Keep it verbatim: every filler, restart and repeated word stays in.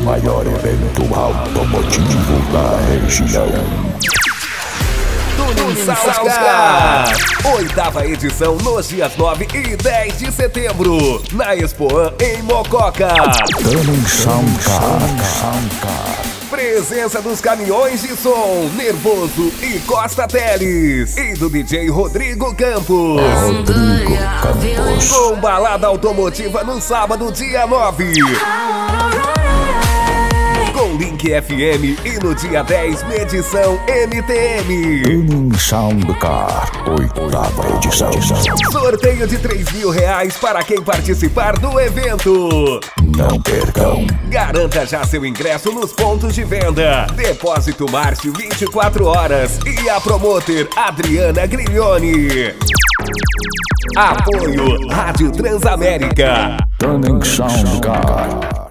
maior evento automotivo da região. Tunning oitava edição nos dias nove e dez de setembro, na Expoan em Mococa. Tunning Presença dos caminhões de som Nervoso e Costa Teles e do D J Rodrigo Campos. Rodrigo Campos. Com balada automotiva no sábado, dia nove. Com Link F M e no dia dez, medição M T M. Tunning Soundcar, oitava edição. Sorteio de três mil reais para quem participar do evento. Não percam. Garanta já seu ingresso nos pontos de venda. Depósito Márcio vinte e quatro horas. E a promoter Adriana Griglione. Apoio Rádio Transamérica. Tunning Soundcar.